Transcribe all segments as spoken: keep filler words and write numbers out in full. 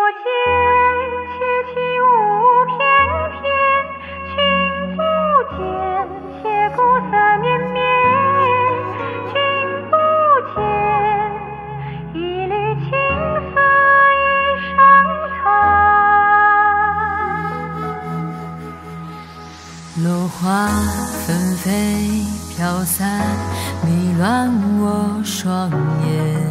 见，且起舞翩翩，君不见，且鼓瑟绵绵，君不见，一缕青丝衣上残。 落花纷飞飘散，迷乱我双眼。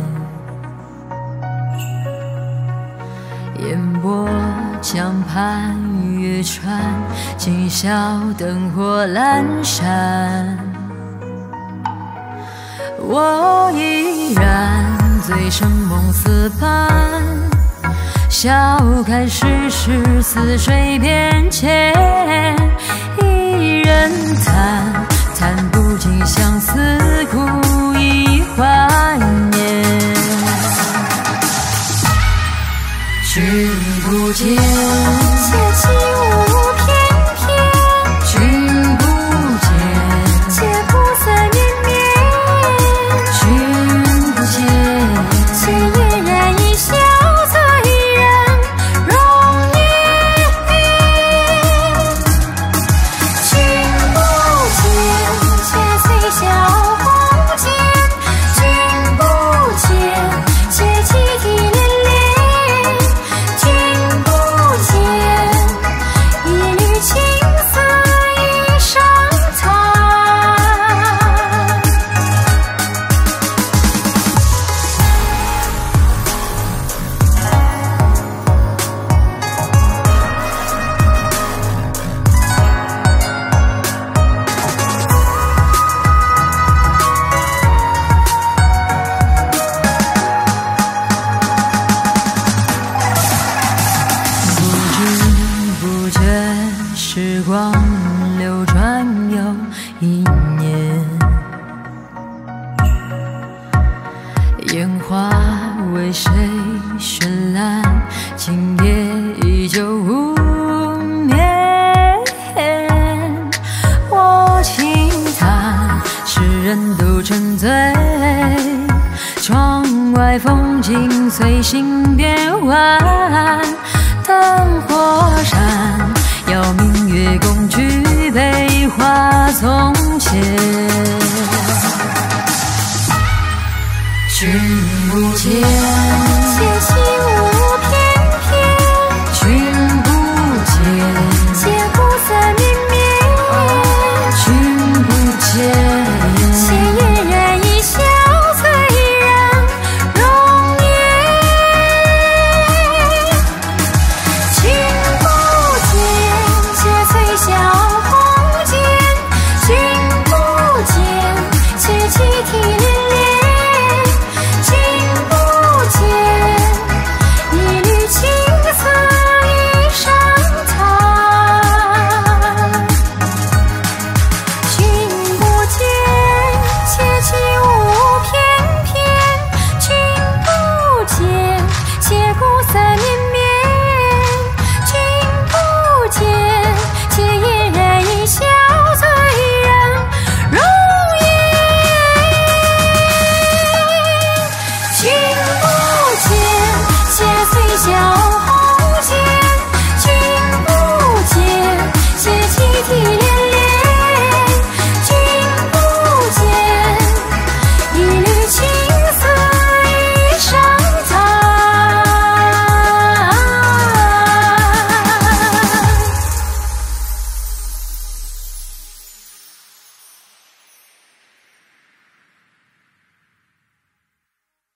烟波江畔月船，今宵灯火阑珊。我依然醉生梦死般，笑看世事似水变迁。一人叹，叹不尽相思苦已怀念。君不见，且起舞翩翩，君不见，且鼓瑟绵绵，君不见，且嫣然一笑，醉人容颜。君不见，且醉笑红间，君不见，且泣涕涟涟。时光流转又一年，烟花为谁绚烂？今夜依旧无眠。我轻叹世人都沉醉，窗外风景随心变幻。灯火闪，邀明月共举杯话从前。君不见，且